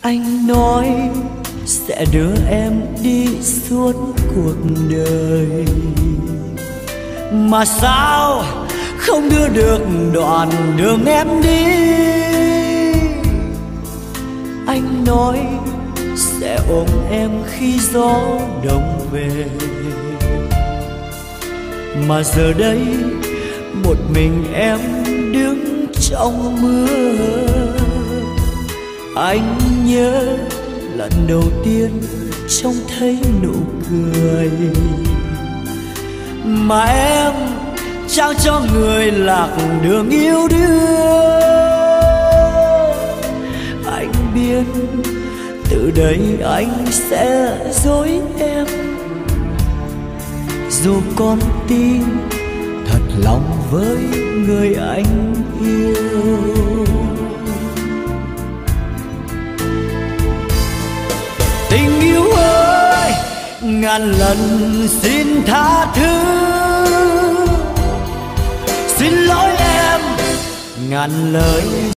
Anh nói sẽ đưa em đi suốt cuộc đời, mà sao không đưa được đoạn đường em đi. Anh nói sẽ ôm em khi gió đông về, mà giờ đây một mình em đứng trong mưa. Anh nhớ lần đầu tiên trông thấy nụ cười mà em trao cho người lạc đường yêu đương. Anh biết từ đây anh sẽ dối em, dù con tim thật lòng với người anh yêu. Tình yêu ơi, ngàn lần xin tha thứ, xin lỗi em ngàn lời